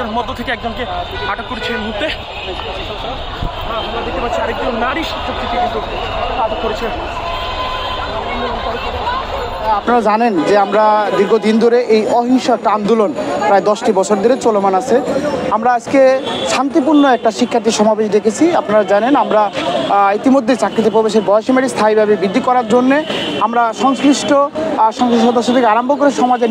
তার মধ্য থেকে একজনকে আটক করেছে এই মুহূর্তে। আমরা দেখতে পাচ্ছি আরেকজন নারী শিক্ষার্থীকে কিন্তু আটক করেছে। আপনারা জানেন যে আমরা দীর্ঘদিন ধরে এই অহিংস একটা আন্দোলন প্রায় 10টি বছর ধরে চলমান আছে। আমরা আজকে শান্তিপূর্ণ একটা শিক্ষার্থী সমাবেশ দেখেছি। আপনারা জানেন আমরা ইতিমধ্যে চাকরিতে প্রবেশের বয়সীমাটি স্থায়ীভাবে বৃদ্ধি করার জন্যে আমরা সংশ্লিষ্ট সংসদ সদস্য থেকে আরম্ভ করে সমাজের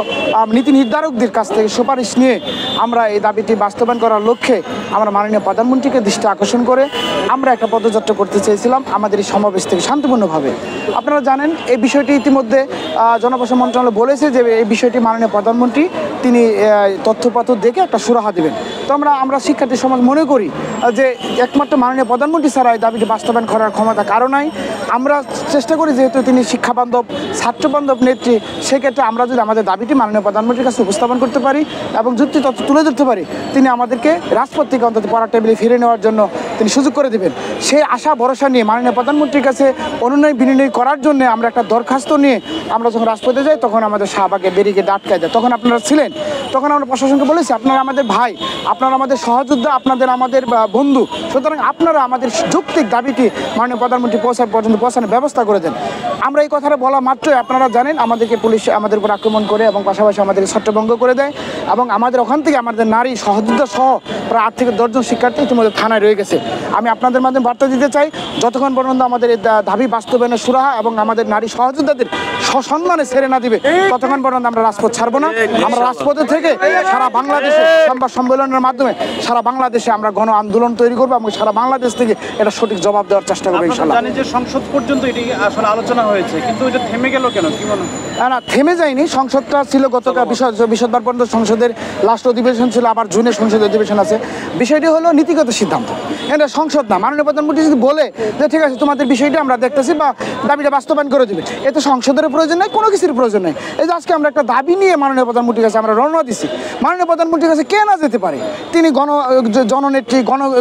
নীতি নির্ধারকদের কাছ থেকে সুপারিশ নিয়ে আমরা এই দাবিটি বাস্তবায়ন করার লক্ষ্যে আমরা মাননীয় প্রধানমন্ত্রীকে দৃষ্টি আকর্ষণ করে আমরা একটা পদযাত্রা করতে চেয়েছিলাম আমাদের এই সমাবেশ থেকে শান্তিপূর্ণভাবে। আপনারা জানেন এই বিষয়টি ইতিমধ্যে জনপ্রশাসন মন্ত্রণালয় বলেছে যে এই বিষয়টি মাননীয় প্রধানমন্ত্রী তিনি তথ্যপত্র দেখে একটা সুরাহা দেবেন। তো আমরা শিক্ষার্থী সমাজ মনে করি যে একমাত্র মাননীয় প্রধানমন্ত্রী ছাড়া এই দাবিটি বাস্তবায়ন করার ক্ষমতা কারো নাই। আমরা চেষ্টা করি যেহেতু তিনি শিক্ষাবান্ধব ছাত্রবান্ধব নেত্রী, সেক্ষেত্রে আমরা যদি আমাদের দাবিটি মাননীয় প্রধানমন্ত্রীর কাছে উপস্থাপন করতে পারি এবং যুক্তি তথ্য তুলে ধরতে পারি, তিনি আমাদেরকে রাজপথ থেকে অন্তত পড়ার টেবিলে ফিরে নেওয়ার জন্য তিনি সুযোগ করে দেবেন। সেই আশা ভরসা নিয়ে মাননীয় প্রধানমন্ত্রীর কাছে অনুনয় বিনয় করার জন্য আমরা একটা দরখাস্ত নিয়ে আমরা যখন রাজপথে যাই তখন আমাদের শাহবাগে ব্যারিকেড আটকায় দেয়। তখন আপনারা ছিলেন, তখন আমরা প্রশাসনকে বলেছি আপনারা আমাদের ভাই, আপনারা আমাদের সহযোদ্ধা, আমাদের বন্ধু, সুতরাং আপনারা আমাদের যৌক্তিক দাবিটি মাননীয় প্রধানমন্ত্রী পর্যন্ত পৌঁছানোর ব্যবস্থা করে দেন। আমরা এই কথাটা বলা মাত্রই আপনারা জানেন আমাদেরকে পুলিশ আমাদের উপর আক্রমণ করে এবং পাশাপাশি আমাদের ছত্রভঙ্গ করে দেয় এবং আমাদের ওখান থেকে আমাদের নারী সহযোদ্ধা সহ প্রায় 8 থেকে 10 জন শিক্ষার্থী ইতিমধ্যে থানায় রয়ে গেছে। আমি আপনাদের মাধ্যমে বার্তা দিতে চাই, যতক্ষণ পর্যন্ত আমাদের এই দাবি বাস্তবায়নের সুরাহা এবং আমাদের নারী সহযোদ্ধাদের সসম্মানে ছেড়ে না দিবে ততক্ষণ পর্যন্ত আমরা রাজপথ ছাড়বো না। আমরা রাজপথে থেকে সারা বাংলাদেশে সংবাদ সম্মেলনের মাধ্যমে সারা বাংলাদেশে আমরা গণ আন্দোলন তৈরি করবো এবং সারা বাংলাদেশ থেকে এটা সঠিক জবাব দেওয়ার চেষ্টা করবো ইনশাআল্লাহ। জানি যে সংসদ পর্যন্ত এটি আসলে আলোচনা হয়েছে, কিন্তু এটা থেমে গেল কেন, কি মনে হয়? না, থেমে যায়নি। সংসদটা ছিল গতকাল বিশদবার পর্যন্ত সংসদের লাস্ট অধিবেশন ছিল, আবার জুনে সংসদ অধিবেশন আছে। বিষয়টি হলো নীতিগত সিদ্ধান্ত, এটা সংসদ না। মাননীয় প্রধানমন্ত্রী যদি বলে যে ঠিক আছে তোমাদের বিষয়টি আমরা দেখতেছি বা দাবিটা বাস্তবায়ন করে দেবে, এতে সংসদের প্রয়োজন নেই, কোনো কিছুর প্রয়োজন নেই। এই যে আজকে আমরা একটা দাবি নিয়ে মাননীয় প্রধানমন্ত্রীর কাছে আমরা রওনা দিছি, মাননীয় প্রধানমন্ত্রীর কাছে কে না যেতে পারে? তিনি জননেত্রী,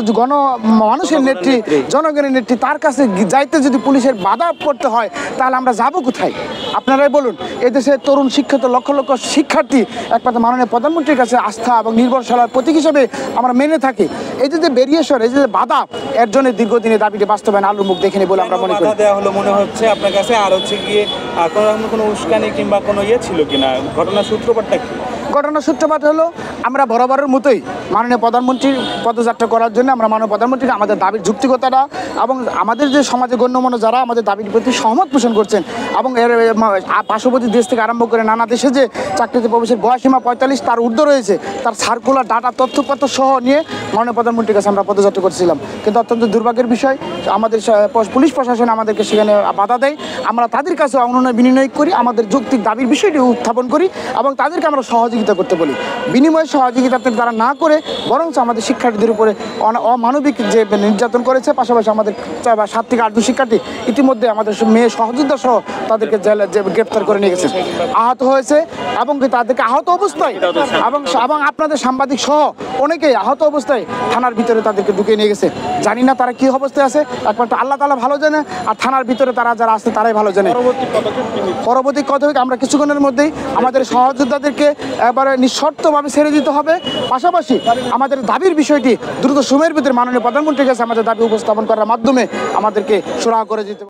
মানুষের নেত্রী, জনগণের নেত্রী, তার কাছে যাইতে যদি পুলিশের বাধা পড়তে হয় তাহলে আমরা যাবো কোথায়? আপনারাই বলুন। এদেশের তরুণ শিক্ষিত লক্ষ লক্ষ শিক্ষার্থী একমাত্র মাননীয় প্রধানমন্ত্রীর কাছে আস্থা এবং নির্ভরশীলার প্রতীক হিসেবে আমরা মেনে থাকি। এই যে বেরিয়েশন, এই যে বাধা, এর জন্য দীর্ঘদিনের দাবিটি বাস্তবায়ন আলুর মুখ দেখেনি বলে আমরা মনে করি। দেওয়া হলো মনে হচ্ছে আপনার কাছে, আর হচ্ছে গিয়ে কোনো উস্কানি কিংবা কোনো ছিল কিনা, ঘটনার সূত্রপাতটা কি? ঘটনার সূত্রপাত হলো আমরা বরাবরের মতোই মাননীয় প্রধানমন্ত্রীর পদযাত্রা করার জন্য আমরা মাননীয় প্রধানমন্ত্রীকে আমাদের দাবির যুক্তিকতাটা এবং আমাদের যে সমাজে গণ্যমান্য যারা আমাদের দাবির প্রতি সহমত পোষণ করছেন এবং এর পার্শ্ববর্তী দেশ থেকে আরম্ভ করে নানা দেশে যে চাকরিতে প্রবেশের বয়সীমা 45 তার ঊর্ধ্ব রয়েছে, তার সার্কুলার ডাটা তথ্যপত্র সহ নিয়ে মাননীয় প্রধানমন্ত্রীর কাছে আমরা পদযাত্রা করছিলাম। কিন্তু অত্যন্ত দুর্ভাগ্যের বিষয় আমাদের পুলিশ প্রশাসন আমাদেরকে সেখানে বাধা দেয়। আমরা তাদের কাছে অনুনয় বিনিময় করি, আমাদের যৌক্তিক দাবির বিষয়টি উত্থাপন করি এবং তাদেরকে আমরা সহযোগিতা করতে বলি। বিনিময় সহযোগিতা তারা না করে বরঞ্চ আমাদের শিক্ষার্থীদের উপরে অমানবিক যে নির্যাতন করেছে, পাশাপাশি আমাদের 7 থেকে 8 জন শিক্ষার্থী ইতিমধ্যে আমাদের মেয়ে সহযোদ্ধা সহ তাদেরকে জেলে গ্রেপ্তার করে নিয়ে গেছে, আহত হয়েছে এবং তাদেরকে আহত অবস্থায় এবং আপনাদের সাংবাদিক সহ অনেকেই আহত অবস্থায় থানার ভিতরে তাদেরকে ঢুকিয়ে নিয়ে গেছে। জানি না তারা কি অবস্থায় আছে, একমাত্র আল্লাহ তাআলা ভালো জানে, আর থানার ভিতরে তারা যারা আছে তারাই ভালো জানে। পরবর্তী পদক্ষেপ আমরা কিছুক্ষণের মধ্যেই আমাদের সহযোদ্ধাদেরকে এবারে নিঃশর্তভাবে ছেড়ে দিতে হবে। পাশাপাশি আমাদের দাবির বিষয়টি দ্রুত সময়ের ভিতরে মাননীয় প্রধানমন্ত্রীর কাছে আমাদের দাবি উপস্থাপন করার মাধ্যমে আমাদেরকে সুরাহা করে দিতে হবে।